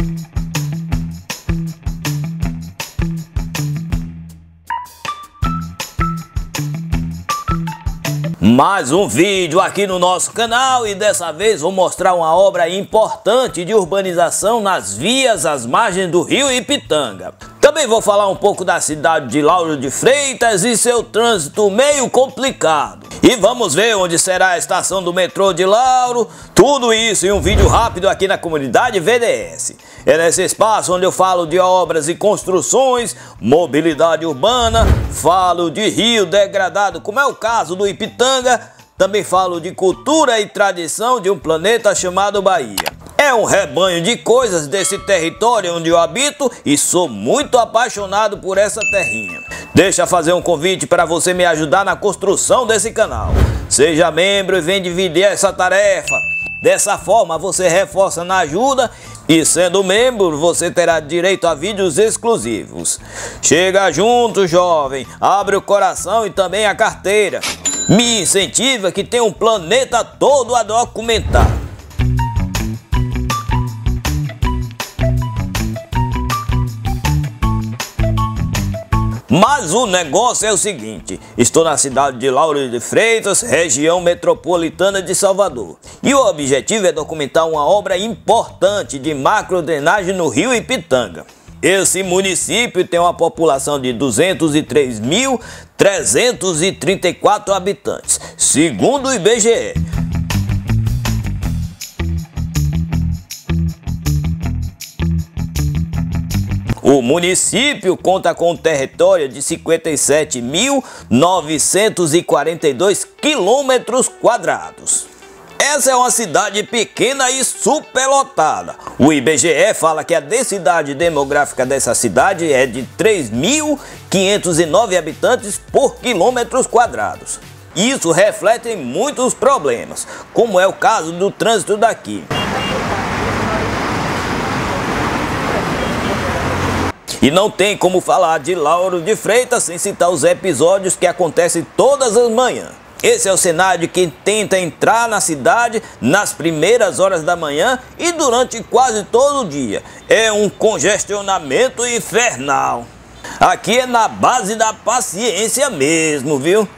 Mais um vídeo aqui no nosso canal e dessa vez vou mostrar uma obra importante de urbanização nas vias às margens do rio Ipitanga. Também vou falar um pouco da cidade de Lauro de Freitas e seu trânsito meio complicado. E vamos ver onde será a estação do metrô de Lauro, tudo isso em um vídeo rápido aqui na comunidade VDS. É nesse espaço onde eu falo de obras e construções, mobilidade urbana, falo de rio degradado, como é o caso do Ipitanga, também falo de cultura e tradição de um planeta chamado Bahia. É um rebanho de coisas desse território onde eu habito e sou muito apaixonado por essa terrinha. Deixa eu fazer um convite para você me ajudar na construção desse canal. Seja membro e vem dividir essa tarefa. Dessa forma você reforça na ajuda e sendo membro você terá direito a vídeos exclusivos. Chega junto, jovem, abre o coração e também a carteira. Me incentiva que tem um planeta todo a documentar. Mas o negócio é o seguinte, estou na cidade de Lauro de Freitas, região metropolitana de Salvador. E o objetivo é documentar uma obra importante de macrodrenagem no rio Ipitanga. Esse município tem uma população de 203.334 habitantes, segundo o IBGE. O município conta com um território de 57.942 quilômetros quadrados. Essa é uma cidade pequena e superlotada. O IBGE fala que a densidade demográfica dessa cidade é de 3.509 habitantes por quilômetros quadrados. Isso reflete muitos problemas, como é o caso do trânsito daqui. E não tem como falar de Lauro de Freitas sem citar os episódios que acontecem todas as manhãs. Esse é o cenário de quem tenta entrar na cidade nas primeiras horas da manhã e durante quase todo o dia. É um congestionamento infernal. Aqui é na base da paciência mesmo, viu?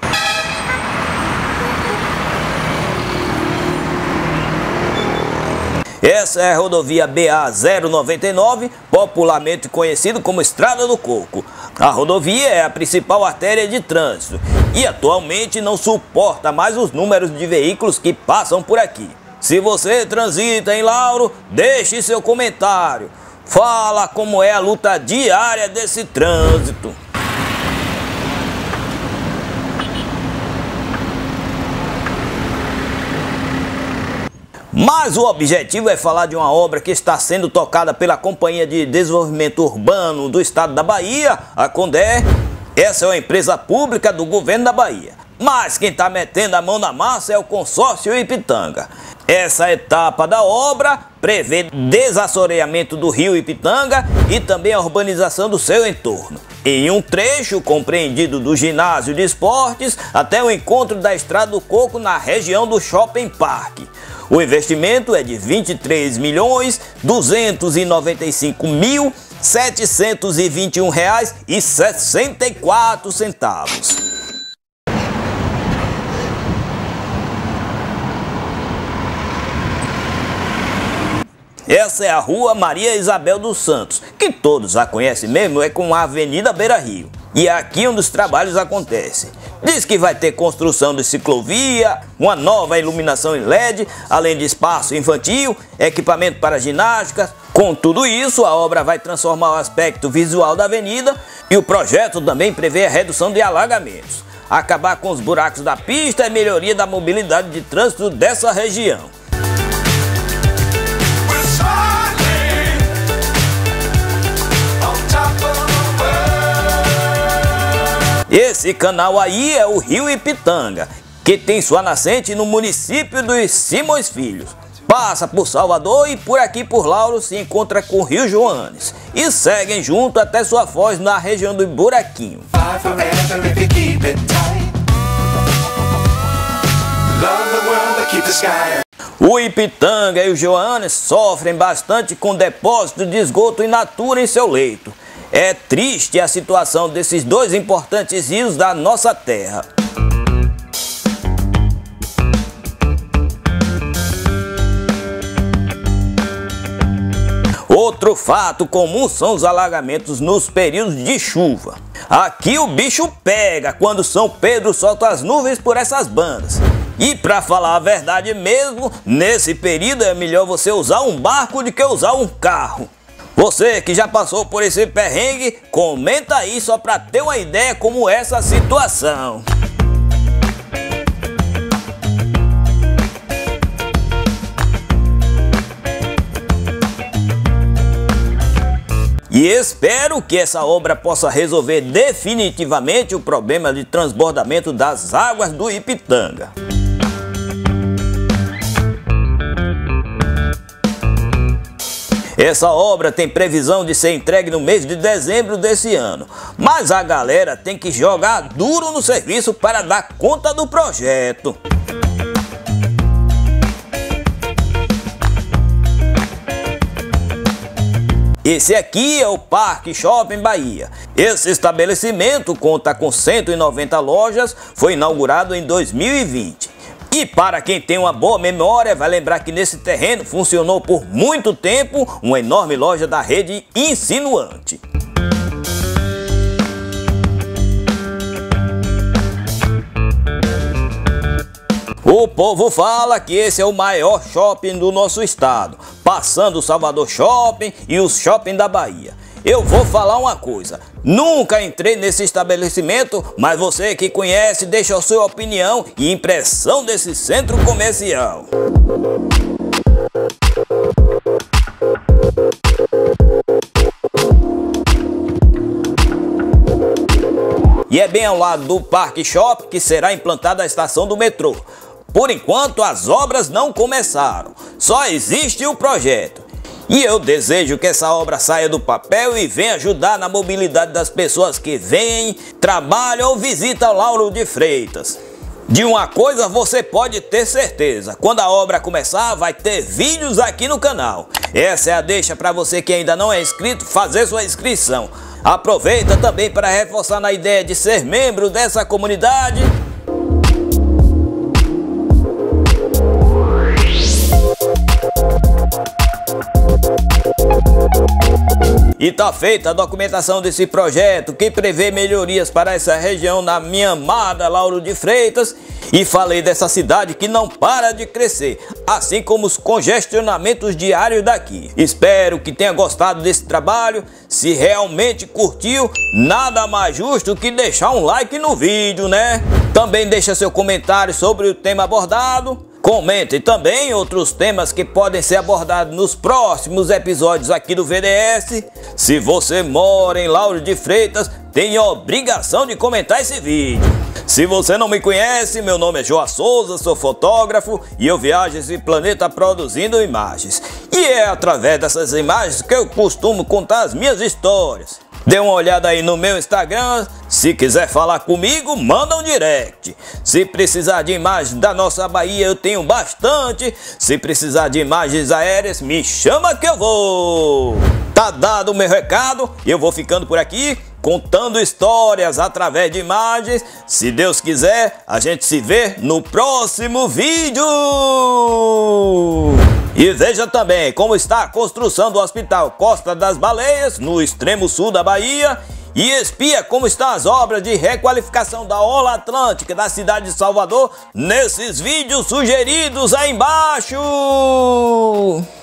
Essa é a rodovia BA-099, popularmente conhecido como Estrada do Coco. A rodovia é a principal artéria de trânsito e atualmente não suporta mais os números de veículos que passam por aqui. Se você transita em Lauro, deixe seu comentário. Fala como é a luta diária desse trânsito. Mas o objetivo é falar de uma obra que está sendo tocada pela Companhia de Desenvolvimento Urbano do Estado da Bahia, a CONDER. Essa é uma empresa pública do governo da Bahia. Mas quem está metendo a mão na massa é o consórcio Ipitanga. Essa etapa da obra prevê desassoreamento do rio Ipitanga e também a urbanização do seu entorno. Em um trecho compreendido do ginásio de esportes até o encontro da Estrada do Coco na região do Shopping Park. O investimento é de R$ 23.295.721,64. Essa é a rua Maria Isabel dos Santos, que todos a conhecem mesmo, é com a Avenida Beira Rio. E é aqui onde os trabalhos acontecem. Diz que vai ter construção de ciclovia, uma nova iluminação em LED, além de espaço infantil, equipamento para ginástica. Com tudo isso, a obra vai transformar o aspecto visual da avenida e o projeto também prevê a redução de alagamentos, acabar com os buracos da pista e melhoria da mobilidade de trânsito dessa região. Esse canal aí é o rio Ipitanga, que tem sua nascente no município dos Simões Filhos. Passa por Salvador e por aqui por Lauro se encontra com o Rio Joanes. E seguem junto até sua foz na região do Buraquinho. O Ipitanga e o Joanes sofrem bastante com depósito de esgoto in natura em seu leito. É triste a situação desses dois importantes rios da nossa terra. Outro fato comum são os alagamentos nos períodos de chuva. Aqui o bicho pega quando São Pedro solta as nuvens por essas bandas. E para falar a verdade mesmo, nesse período é melhor você usar um barco do que usar um carro. Você que já passou por esse perrengue, comenta aí só para ter uma ideia como é essa situação. E espero que essa obra possa resolver definitivamente o problema de transbordamento das águas do Ipitanga. Essa obra tem previsão de ser entregue no mês de dezembro desse ano, mas a galera tem que jogar duro no serviço para dar conta do projeto. Esse aqui é o Parque Shopping Bahia. Esse estabelecimento conta com 190 lojas, foi inaugurado em 2020. E para quem tem uma boa memória, vai lembrar que nesse terreno funcionou por muito tempo uma enorme loja da rede Insinuante. O povo fala que esse é o maior shopping do nosso estado, passando o Salvador Shopping e os shopping da Bahia. Eu vou falar uma coisa, nunca entrei nesse estabelecimento, mas você que conhece, deixa a sua opinião e impressão desse centro comercial. E é bem ao lado do Parque Shopping que será implantada a estação do metrô. Por enquanto as obras não começaram, só existe o projeto. E eu desejo que essa obra saia do papel e venha ajudar na mobilidade das pessoas que vêm, trabalham ou visitam Lauro de Freitas. De uma coisa você pode ter certeza, quando a obra começar vai ter vídeos aqui no canal. Essa é a deixa para você que ainda não é inscrito fazer sua inscrição. Aproveita também para reforçar na ideia de ser membro dessa comunidade. E tá feita a documentação desse projeto que prevê melhorias para essa região na minha amada Lauro de Freitas. E falei dessa cidade que não para de crescer, assim como os congestionamentos diários daqui. Espero que tenha gostado desse trabalho. Se realmente curtiu, nada mais justo que deixar um like no vídeo, né? Também deixa seu comentário sobre o tema abordado. Comente também outros temas que podem ser abordados nos próximos episódios aqui do VDS. Se você mora em Lauro de Freitas, tem a obrigação de comentar esse vídeo. Se você não me conhece, meu nome é João Souza, sou fotógrafo e eu viajo esse planeta produzindo imagens. E é através dessas imagens que eu costumo contar as minhas histórias. Dê uma olhada aí no meu Instagram, se quiser falar comigo, manda um direct. Se precisar de imagens da nossa Bahia, eu tenho bastante. Se precisar de imagens aéreas, me chama que eu vou. Tá dado o meu recado e eu vou ficando por aqui, contando histórias através de imagens. Se Deus quiser, a gente se vê no próximo vídeo. E veja também como está a construção do Hospital Costa das Baleias, no extremo sul da Bahia. E espia como estão as obras de requalificação da Orla Atlântica da cidade de Salvador nesses vídeos sugeridos aí embaixo.